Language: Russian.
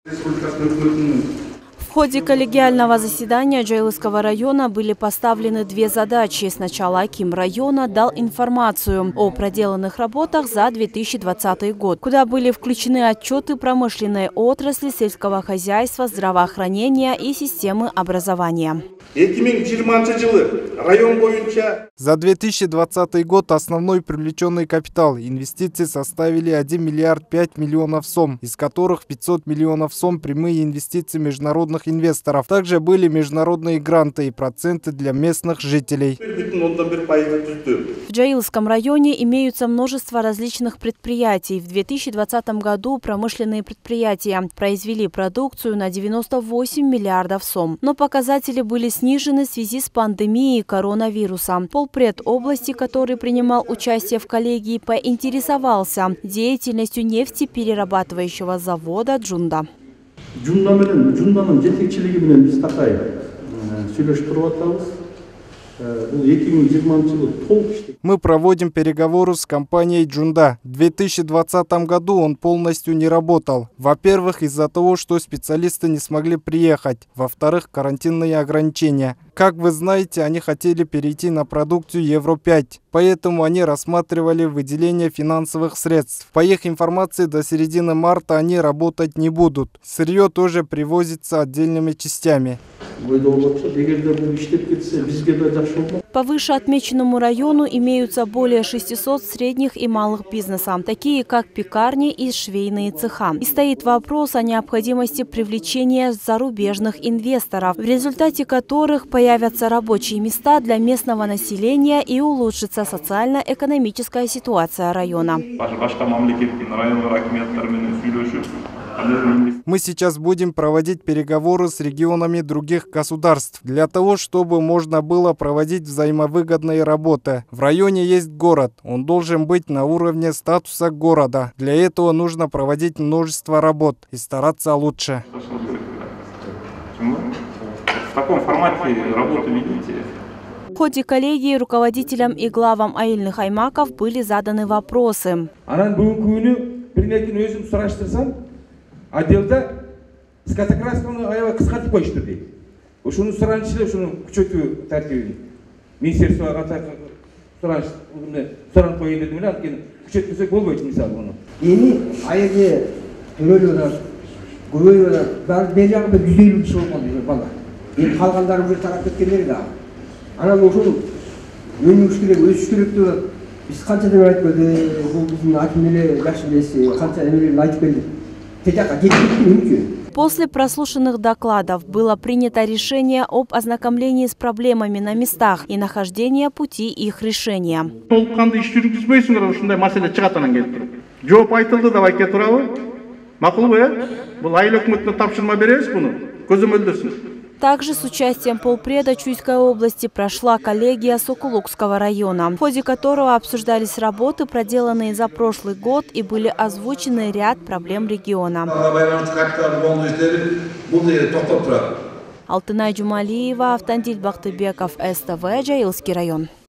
В ходе коллегиального заседания Джайлысского района были поставлены две задачи. Сначала аким района дал информацию о проделанных работах за 2020 год, куда были включены отчеты промышленной отрасли, сельского хозяйства, здравоохранения и системы образования. За 2020 год основной привлеченный капитал инвестиций составили 1 миллиард 5 миллионов сом, из которых 500 миллионов сом прямые инвестиции международных инвесторов. Также были международные гранты и проценты для местных жителей. В Джайлысском районе имеются множество различных предприятий. В 2020 году промышленные предприятия произвели продукцию на 98 миллиардов сом. Но показатели были снижены в связи с пандемией коронавируса. Полпред области, который принимал участие в коллегии, поинтересовался деятельностью нефтеперерабатывающего завода «Джунда». Мы проводим переговоры с компанией «Джунда». В 2020 году он полностью не работал. Во-первых, из-за того, что специалисты не смогли приехать. Во-вторых, карантинные ограничения. Как вы знаете, они хотели перейти на продукцию Евро-5. Поэтому они рассматривали выделение финансовых средств. По их информации, до середины марта они работать не будут. Сырье тоже привозится отдельными частями. По вышеотмеченному району имеются более 600 средних и малых бизнесов, такие как пекарни и швейные цеха. И стоит вопрос о необходимости привлечения зарубежных инвесторов, в результате которых появятся рабочие места для местного населения и улучшится социально-экономическая ситуация района. Мы сейчас будем проводить переговоры с регионами других государств для того, чтобы можно было проводить взаимовыгодные работы. В районе есть город, он должен быть на уровне статуса города. Для этого нужно проводить множество работ и стараться лучше. В таком формате работу ведите. В ходе коллегии руководителям и главам айыльных аймаков были заданы вопросы. Отделда скотокрасканы аябай кыскартып коюштур дейт. Ушуну сураныч эле ушуну күчөтүү тартибин. Министерствого сураныч суранып коеюн дедим эле, анткени күчөтпөсөк болбойт мисалы муну. Эми айылда төрөлөр көбөйүп атат. Бери жагында 150 киши болгон бала. Эми калгандары бир тарап кеткендер да. Анан ушуну өнүгүш керек, өсүш керек деп атат. Биз канча деп айтып келдик, бул биздин аким эле жакшы билеси, канча эмелерин айтып келдик. После прослушанных докладов было принято решение об ознакомлении с проблемами на местах и нахождении пути их решения. Также с участием полпреда Чуйской области прошла коллегия Сокулукского района, в ходе которого обсуждались работы, проделанные за прошлый год, и были озвучены ряд проблем региона. Алтынай Джумалиева, Автандиль Бактыбеков, СТВ, Джайлысский район.